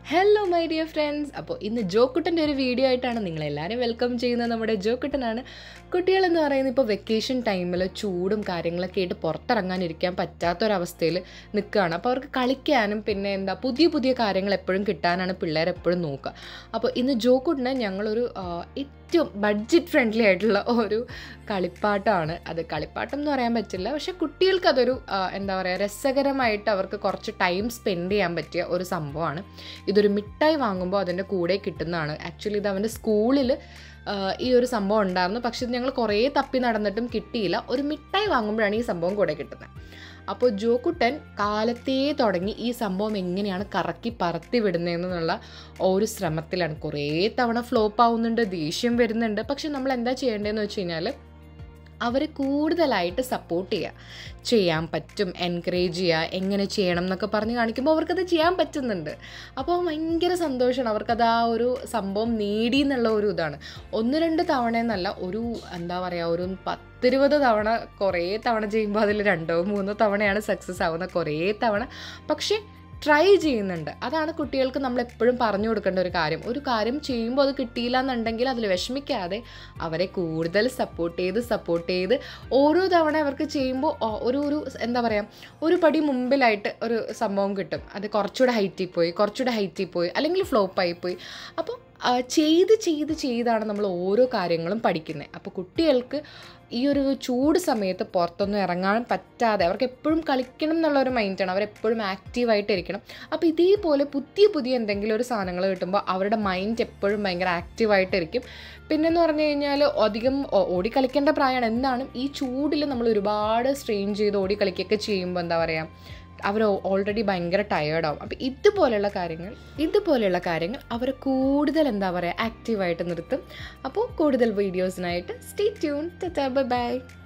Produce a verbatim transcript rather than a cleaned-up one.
Hello my dear friends. അപ്പോൾ ഇന്ന് ജോക്കുട്ടൻ്റെ ഒരു വീഡിയോ ആയിട്ടാണ് നിങ്ങളെല്ലാവരും വെൽക്കം ചെയ്യുന്നത്. നമ്മുടെ ജോക്കുട്ടനാണ്. കുട്ടികളെന്ന് പറയുന്നത് ഇപ്പോൾ വെക്കേഷൻ ടൈമിൽ ചൂടും കാര്യങ്ങളൊക്കെ ആയിട്ട് പുറത്തിറങ്ങാനിരിക്കാൻ പറ്റാത്തൊരവസ്ഥയിൽ നിൽക്കുകയാണ്. അപ്പോൾ അവർക്ക് കളിക്കാനും പിന്നെ എന്താ പുതിയ പുതിയ കാര്യങ്ങൾ എപ്പോഴും കിട്ടാനാണ് പിള്ളേർ എപ്പോഴും നോക്കുക. അപ്പോൾ ഇന്ന് ജോക്കുട്ടനെ ഞങ്ങളൊരു ഏറ്റവും ബഡ്ജറ്റ് ഫ്രണ്ട്ലി ആയിട്ടുള്ള ഒരു കളിപ്പാട്ടമാണ്. അത് കളിപ്പാട്ടം എന്ന് പറയാൻ പറ്റില്ല, പക്ഷെ കുട്ടികൾക്കതൊരു എന്താ പറയുക രസകരമായിട്ട് അവർക്ക് കുറച്ച് ടൈം സ്പെൻഡ് ചെയ്യാൻ പറ്റിയ ഒരു സംഭവമാണ്. ഇതൊരു മിഠായി വാങ്ങുമ്പോൾ അതിൻ്റെ കൂടെ കിട്ടുന്നതാണ്. ആക്ച്വലി ഇത് അവൻ്റെ സ്കൂളിൽ ഈ ഒരു സംഭവം ഉണ്ടായിരുന്നു, പക്ഷെ ഇത് ഞങ്ങൾ കുറേ തപ്പി നടന്നിട്ടും കിട്ടിയില്ല. ഒരു മിഠായി വാങ്ങുമ്പോഴാണ് ഈ സംഭവം കൂടെ കിട്ടുന്നത്. അപ്പോൾ ജോക്കുട്ടൻ കാലത്തേ തുടങ്ങി ഈ സംഭവം എങ്ങനെയാണ് കറക്കി പറത്തി വിടുന്നതെന്നുള്ള ഒരു ശ്രമത്തിലാണ്. കുറേ തവണ ഫ്ലോപ്പ് ആവുന്നുണ്ട്, ദേഷ്യം വരുന്നുണ്ട്. പക്ഷെ നമ്മൾ എന്താ ചെയ്യേണ്ടതെന്ന് വെച്ച് കഴിഞ്ഞാൽ അവരെ കൂടുതലായിട്ട് സപ്പോർട്ട് ചെയ്യുക, ചെയ്യാൻ പറ്റും, എൻകറേജ് ചെയ്യുക, എങ്ങനെ ചെയ്യണം എന്നൊക്കെ പറഞ്ഞ് കാണിക്കുമ്പോൾ അവർക്കത് ചെയ്യാൻ പറ്റുന്നുണ്ട്. അപ്പോൾ ഭയങ്കര സന്തോഷമാണ്. അവർക്കത് ആ ഒരു സംഭവം നേടി എന്നുള്ള ഒരു ഇതാണ്. ഒന്ന് രണ്ട് തവണ എന്നല്ല, ഒരു എന്താ പറയുക ഒരു പത്തിരുപത് തവണ കുറേ തവണ ചെയ്യുമ്പോൾ അതിൽ രണ്ടോ മൂന്നോ തവണയാണ് സക്സസ് ആവുന്നത്, കുറേ തവണ പക്ഷേ ട്രൈ ചെയ്യുന്നുണ്ട്. അതാണ് കുട്ടികൾക്ക് നമ്മൾ എപ്പോഴും പറഞ്ഞു കൊടുക്കേണ്ട ഒരു കാര്യം. ഒരു കാര്യം ചെയ്യുമ്പോൾ അത് കിട്ടിയില്ല എന്നുണ്ടെങ്കിൽ അതിൽ വിഷമിക്കാതെ അവരെ കൂടുതൽ സപ്പോർട്ട് ചെയ്ത് സപ്പോർട്ട് ചെയ്ത് ഓരോ തവണ അവർക്ക് ചെയ്യുമ്പോൾ ഒരു ഒരു എന്താ പറയുക ഒരു പടി മുമ്പിലായിട്ട് ഒരു സംഭവം കിട്ടും. അത് കുറച്ചുകൂടെ ഹൈറ്റിൽ പോയി കുറച്ചുകൂടെ ഹൈറ്റിൽ പോയി അല്ലെങ്കിൽ ഫ്ലോപ്പായി പോയി. അപ്പോൾ ചെയ്ത് ചെയ്ത് ചെയ്താണ് നമ്മൾ ഓരോ കാര്യങ്ങളും പഠിക്കുന്നത്. അപ്പോൾ കുട്ടികൾക്ക് ഈ ഒരു ചൂട് സമയത്ത് പുറത്തൊന്നും ഇറങ്ങാൻ പറ്റാതെ അവർക്ക് എപ്പോഴും കളിക്കണം എന്നുള്ളൊരു മൈൻഡാണ്, അവരെപ്പോഴും ആക്റ്റീവായിട്ടിരിക്കണം. അപ്പോൾ ഇതേപോലെ പുതിയ പുതിയ എന്തെങ്കിലും ഒരു സാധനങ്ങൾ കിട്ടുമ്പോൾ അവരുടെ മൈൻഡ് എപ്പോഴും ഭയങ്കര ആക്റ്റീവായിട്ടിരിക്കും. പിന്നെയെന്ന് പറഞ്ഞു കഴിഞ്ഞാൽ അധികം ഓടിക്കളിക്കേണ്ട പ്രായമാണ്. എന്നാലും ഈ ചൂടിൽ നമ്മൾ ഒരുപാട് സ്ട്രെയിൻ ചെയ്ത് ഓടിക്കളിക്കുകയൊക്കെ ചെയ്യുമ്പോൾ എന്താ പറയുക അവർ ഓൾറെഡി ഭയങ്കര ടയേർഡാവും. അപ്പോൾ ഇതുപോലെയുള്ള കാര്യങ്ങൾ ഇതുപോലെയുള്ള കാര്യങ്ങൾ അവരെ കൂടുതൽ എന്താ പറയുക ആക്റ്റീവായിട്ട് നിർത്തും. അപ്പോൾ കൂടുതൽ വീഡിയോസിനായിട്ട് stay tune. Tata, bye by.